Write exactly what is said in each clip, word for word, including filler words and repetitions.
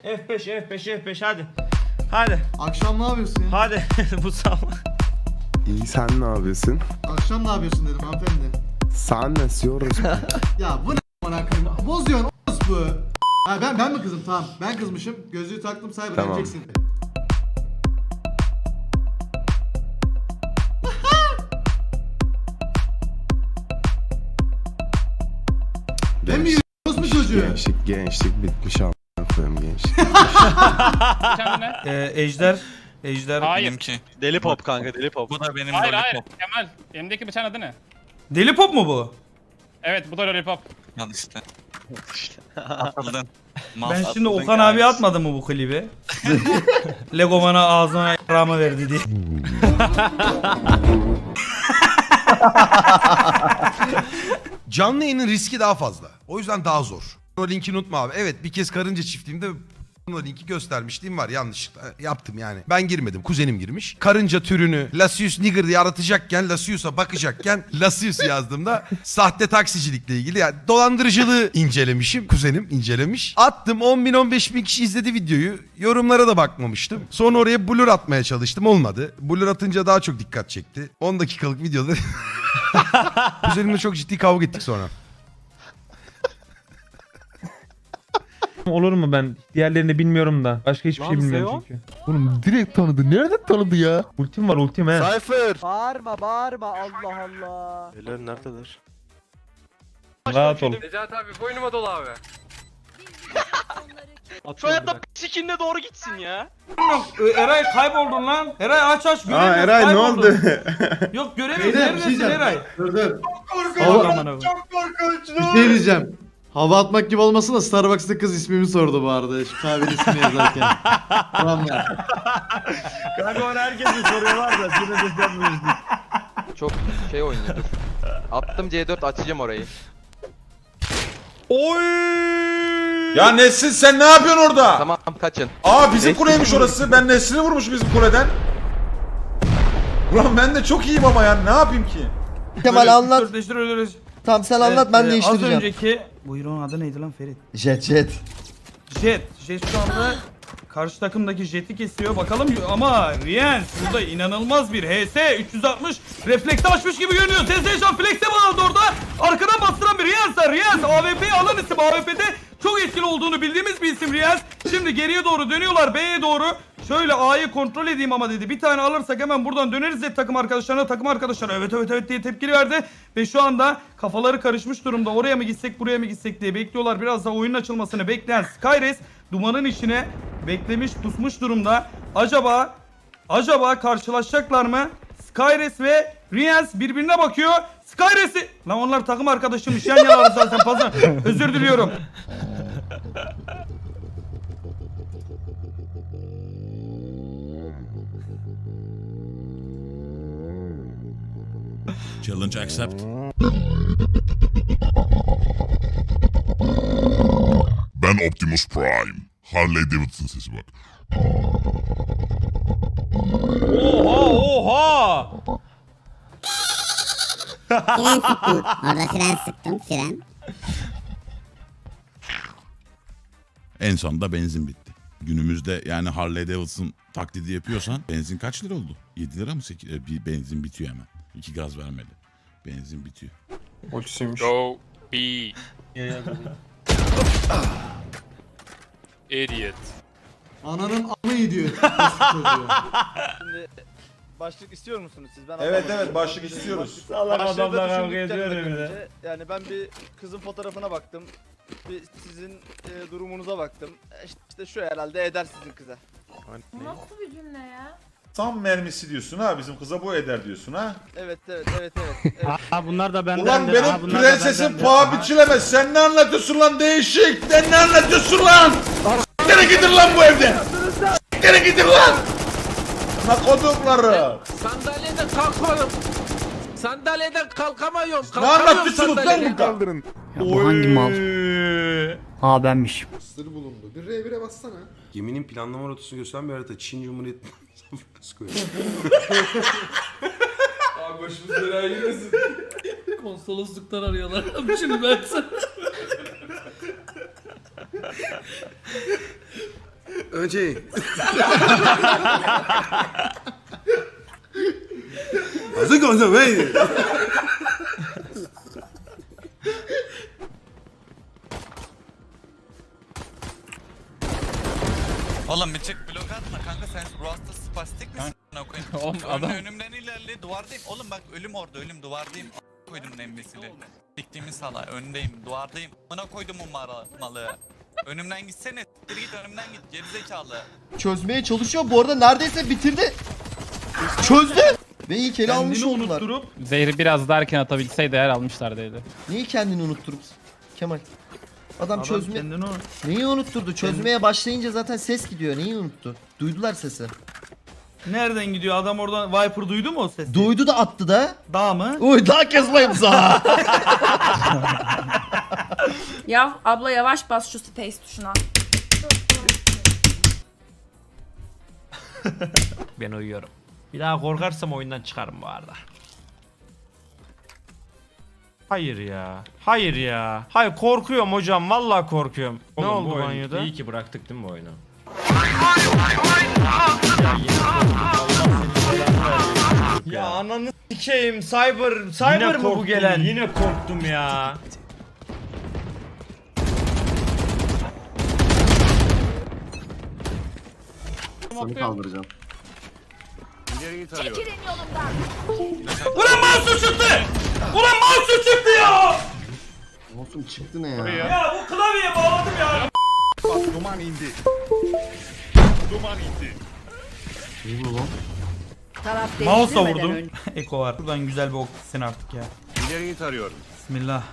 F beş F beş F beş hadi. Hadi. Akşam ne yapıyorsun ya? Hadi Musab. İyi, sen ne yapıyorsun? Akşam ne yapıyorsun dedim hanımefendi. Sen nasıl yoruz? Ya bu ne bana koyayım? Bozuyorsun bu. Ha ben ben mi kızım? Tamam. Ben kızmışım. Gözlüğü taktım, sahibi Tamam. döneceksin. Ben mi yiyoruz mu çocuğu? Gençlik, gençlik bitmiş a**ına koyayım gençlik. Kendine. Ee, Ejder. Ejder. Hayır. Benimki. Deli pop kanka, deli pop. Bu da benim Hayır hayır. lollipop. Kemal. Elimdeki bıçağın adı ne? Deli pop mu bu? Evet bu da lollipop. Al işte. Atıldın. Mal Ben atıldın şimdi Okan guys. abi atmadım mı bu klibi? Lego bana ağzına rağmı verdi diye. Canlı yayının riski daha fazla. O yüzden daha zor. O linki unutma abi. Evet, bir kez karınca çiftliğimde o linki göstermişliğim var, yanlışlıkla yaptım yani. Ben girmedim, kuzenim girmiş. Karınca türünü Lasius Nigger diye aratacakken, Lasius'a bakacakken Lasius yazdığımda sahte taksicilikle ilgili yani dolandırıcılığı incelemişim. Kuzenim incelemiş. Attım, on bin on beş bin kişi izledi videoyu. Yorumlara da bakmamıştım. Sonra oraya blur atmaya çalıştım, olmadı. Blur atınca daha çok dikkat çekti. on dakikalık videoda kuzenimle çok ciddi kavga ettik sonra. Olur mu ben? Diğerlerini bilmiyorum da. Başka hiçbir şey bilmiyorum çünkü. Oğlum direkt tanıdı. Nereden tanıdı ya? Ultim var ultim he. Cypher. Bağırma bağırma Allah Allah. Beyler neredeler? Rahat ol. Necati abi boynuma dolu abi. Şu hayatta sikinle doğru gitsin ya. Eray kayboldun lan. Eray aç aç göremiyoruz. Aa Eray ne oldu? Yok göremiyoruz. Beyler bir şey Neredesin diyeceğim. Eray? Dur dur. Çok aman abi. Bir şey diyeceğim. Hava atmak gibi olmasın da Starbucks'ta kız ismimi sordu bu arada. Şu kahvenin ismini yazarken. Tamam ya. Kanka onu herkese soruyorlar da size de sormuyoruz. Çok şey oynuyor dur. Attım C dört açacağım orayı. Oy! Ya Nesrin sen ne yapıyorsun orada? Tamam kaçın. Aa bizim kuleymiş orası. Ben Nesrin'i vurmuş bizim kuleden. Ulan ben de çok iyiyim ama ya ne yapayım ki? Kemal anlat. Değiştir öyle. Tamam sen anlat ben e, değiştireceğim. Az önceki... Buyurun adı neydi lan Ferit? Jet jet. Jet. Jet şu anda karşı takımdaki Jet'i kesiyor. Bakalım ama Rien burada inanılmaz bir H S üç yüz altmış reflekte açmış gibi görünüyor. Sensation Flex'e bağladı orada. Arkadan bastıran bir Riens'e. Riens A W P'yi alan isim. A W P'de çok etkili olduğunu bildiğimiz bir isim Riens. Şimdi geriye doğru dönüyorlar B'ye doğru. Şöyle A'yı kontrol edeyim ama dedi. Bir tane alırsak hemen buradan döneriz de takım arkadaşlarına. Takım arkadaşlarına evet evet evet diye tepkili verdi. Ve şu anda kafaları karışmış durumda. Oraya mı gitsek buraya mı gitsek diye bekliyorlar. Biraz da oyunun açılmasını bekleyen Skyres dumanın içine beklemiş pusmuş durumda. Acaba acaba karşılaşacaklar mı? Skyres ve Riens birbirine bakıyor. Skyres'i... Lan onlar takım arkadaşıymış. Yan yana zaten fazla. Özür diliyorum. Challenge accept. Ben Optimus Prime. Harley Davidson sesi bak. Oha oha. Fren sıktım. Orada fren sıktım. Fren. En sonunda benzin bitti. Günümüzde yani Harley Davidson taklidi yapıyorsan benzin kaç lira oldu? yedi lira mı? sekiz bir benzin bitiyor hemen. İki gaz vermedi. Benzin bitiyor. Ultisiymiş. Go B. Idiot. Ananın amı iyi diyor. Şimdi başlık istiyor musunuz siz? Ben Evet evet başlık istiyoruz. Salak Başlığı adamla da kavga düşündükten ediyor önce, evine. Yani ben bir kızın fotoğrafına baktım. Bir sizin e, durumunuza baktım. E, İşte şu herhalde eder sizin kıza. Nasıl bir cümle ya? Tam mermisi diyorsun ha bizim kıza bu eder diyorsun ha. Evet evet evet evet. evet. Ha bunlar da benden. Ulan benim prensesim paha biçilemez. Sen ne anlatıyorsun lan değişik? Sen ne anlatıyorsun lan? Gene gidin lan bu evden. Gene gidin lan. Nakodukları. Sandalyeden kalkmadım. Sandalyeden kalkamıyorum. Ne anlatıyorsunuz lan burada? Kaldırın. Ya bu hangi mal? Ha benmiş. Sır bulundu. Bir R bire bassana. Geminin planlama rotasını gösteren bir harita. Çin Cumhuriyeti. Abi başımız belaya girmesin. Konsolosluktan arıyorlar. Abi şimdi ben sana. Önce. Hazır konuşalım hey. Oğlum bir çık blok atma kanka, sen bu hasta spastik misin? Oğlum Önüm, adam önümden ilerle, duvardayım. Oğlum bak ölüm orada, ölüm duvardayım. A- koydum embesili. Diktiğimiz sala öndeyim, duvardayım. Bana koydum o mara, malı. Önümden gitsene, siktir git önümden git gerizekalı. Çözmeye çalışıyor. Bu arada neredeyse bitirdi. Çözdü. Ve ilk ele almış Kendini oldular. unutturup zehri biraz daha erken atabilseydi eğer almışlardıydı. Neyi kendini unutturup? Kemal. Adam, adam çözme... kendini o- Neyi unutturdu? Çözmeye başlayınca zaten ses gidiyor. Neyi unuttu? Duydular sesi. Nereden gidiyor adam oradan? Viper duydu mu o sesi? Duydu da attı da. Dağ mı? Uy daha kesmayayım sana. Ya abla yavaş bas şu space tuşuna. Ben uyuyorum. Bir daha korkarsam oyundan çıkarım bu arada. Hayır ya. Hayır ya. Hayır korkuyorum hocam. Vallahi korkuyorum. Ne oldu bu banyoda? İyi ki bıraktık değil mi bu oyunu? Ya ananı sikeyim. Cyber, Cyber mı bu gelen? Yine korktum ya. Seni kaldıracağım. Çekilin yolumdan. Ulan mouse çıktı! Ulan mouse çıktı ya! Olsun çıktı ne ya? Ya bu klavyeye bağladım ya! Duman indi. Duman indi. Ne bu lan? Taraf Mouse'a değiştirmeden vurdum. önce. Eko var. Buradan güzel bir ok gitsin artık ya. İleriyi tarıyorum. Bismillah.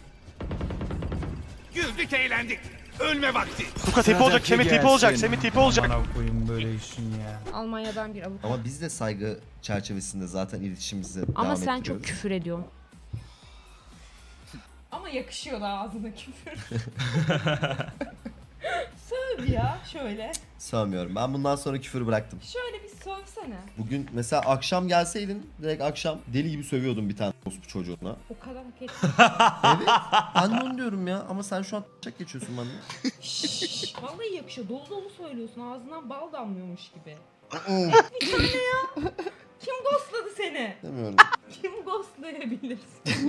Güldük eğlendik. Ölme vakti. Tuka tipi olacak, Semih tipi olacak, Semih tipi olacak. Bana koyayım böyle işin ya. Almanya'dan bir avukat. Ama biz de saygı çerçevesinde zaten iletişimimizi devam Ama sen ettiriyoruz. çok küfür ediyorsun. Ama yakışıyor da ağzına küfür. Söv ya şöyle. Sövmüyorum. Ben bundan sonra küfürü bıraktım. Şöyle bir sövsene. Bugün mesela akşam gelseydin direkt akşam deli gibi sövüyordum bir tane bu çocuğuna. O kadar hak ettim. Evet. Ben de onu diyorum ya ama sen şu an çak geçiyorsun bana. Şşş, vallahi yakışıyor. Dolu dolu söylüyorsun. Ağzından bal damlıyormuş gibi. Mm. Bir tane ya. Kim ghostladı seni? Demiyorum. Kim ghostlayabilir?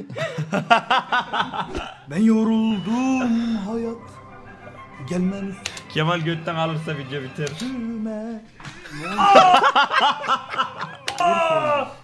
Ben yoruldum hayat. Gelmez. Kemal götten alırsa video biter. Aa!